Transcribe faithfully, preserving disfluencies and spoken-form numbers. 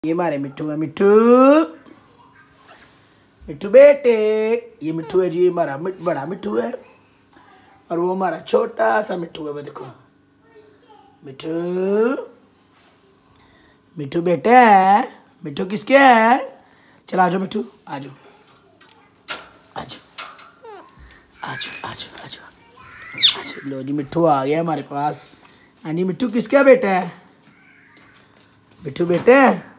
ये हमारे मिट्टू है। मिट्टू मिट्टू बेटे, ये मिट्टू है जी, हमारा बड़ा मिट्टू है और वो हमारा छोटा सा मिट्टू है। वो देखो मिट्टू मिट्टू बेटे है। मिट्टू किसके है? चलो आ जाओ मिट्टू, आ जाओ आ जाओ आ जाओ आ जाओ आ जाओ आ जाओ। लो जी मिट्टू आ गया हमारे पास। हाँ जी मिट्टू किसका बेटा है? मिट्टू बेटे